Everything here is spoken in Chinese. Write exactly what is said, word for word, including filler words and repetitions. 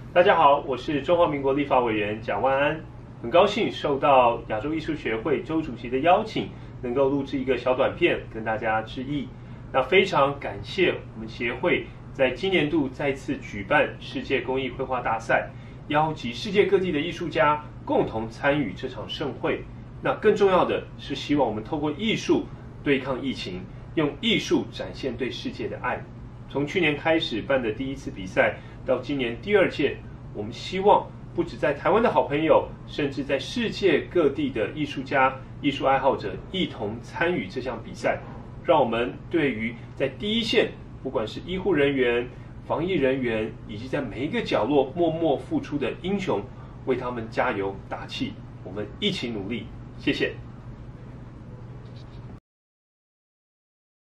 大家好，我是中华民国立法委员蒋万安，很高兴受到亚洲艺术学会周主席的邀请，能够录制一个小短片跟大家致意。那非常感谢我们协会在今年度再次举办世界公益绘画大赛，邀集世界各地的艺术家共同参与这场盛会。那更重要的是，希望我们透过艺术对抗疫情，用艺术展现对世界的爱。从去年开始办的第一次比赛，到今年第二届，我们希望不止在台湾的好朋友，甚至在世界各地的艺术家、艺术爱好者一同参与这项比赛，让我们对于在第一线，不管是医护人员、防疫人员，以及在每一个角落默默付出的英雄，为他们加油打气。我们一起努力，谢谢。